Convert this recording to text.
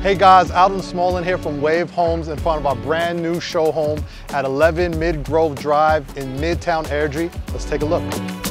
Hey guys, Alden Smolin here from Wave Homes in front of our brand new show home at 11 Mid Grove Drive in Midtown Airdrie. Let's take a look.